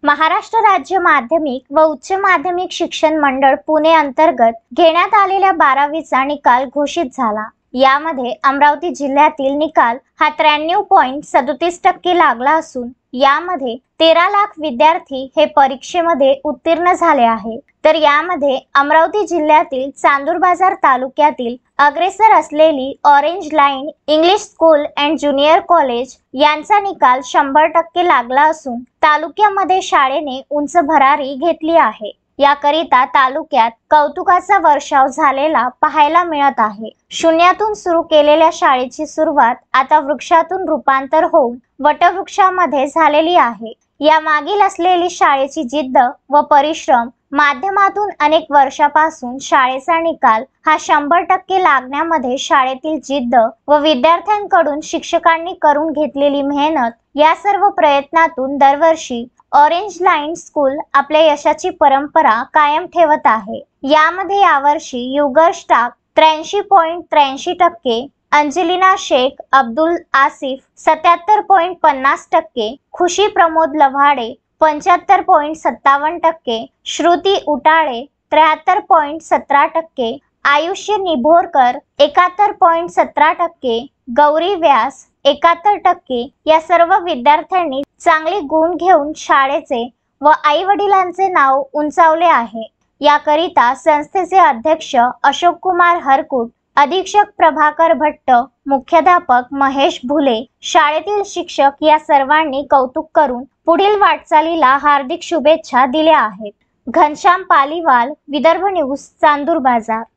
महाराष्ट्र राज्य माध्यमिक व उच्च माध्यमिक शिक्षण मंडळ पुणे अंतर्गत घेण्यात आलेल्या 12वीचा निकाल घोषित झाला। यामध्ये अमरावती जिल्ह्यातील निकाल हा 93.37% लागला असून यामध्ये 13 लाख विद्यार्थी हे परीक्षेमध्ये उत्तीर्ण झाले आहे। तर यामध्ये अमरावती जिल्ह्यातील चांदूरबाजार तालुक्यातील अग्रेसर असलेली orange line English school and junior college यांचा निकाल 100% लागला असून तालुक्यामध्ये शाळेने उंच भरारी घेतली आहे। याकरिता तालुक्यात कौतुकाचा वर्षाव झालेला पाहायला मिळत आहे। शून्यातून सुरू केलेल्या शाळेची सुरुवात आता वृक्षातून रूपांतर होऊन वटवृक्षामध्ये झालेली आहे। या मागील असलेली शाळेची जिद्द व परिश्रम माध्यमातून अनेक वर्षापासून शाळेचा निकाल हा 100% लागण्यामध्ये शाळेतील जिद्द व विद्यार्थ्यांकडून शिक्षकांनी करून घेतलेली मेहनत या सर्व प्रयत्नातून दरवर्षी ऑरेंज लाईन स्कूल आपल्या यशाची परंपरा कायम ठेवत आहे। यामध्ये यावर्षी युगर स्टाक 83.83%, अंजलिना शेख अब्दुल आसिफ 77.50%, खुशी प्रमोद लव्हाडे 75.57%, श्रुती उटाळे 73.17%, आयुष्य निभोरकर 71.17%, गौरी व्यास 71% या सर्व विद्यार्थ्यांनी चांगले गुण घेऊन शाळेचे व आई वडिलांचे नाव उंचावले आहे। याकरिता संस्थेचे अध्यक्ष अशोक कुमार हरकुट, अधीक्षक प्रभाकर भट्ट, मुख्याध्यापक महेश भुले, शाळेतील शिक्षक या सर्वांनी कौतुक करून पुढील वाटचालीला हार्दिक शुभेच्छा दिल्या आहेत। घनश्याम पालीवाल, विदर्भ न्यूज, चांदूरबाजार।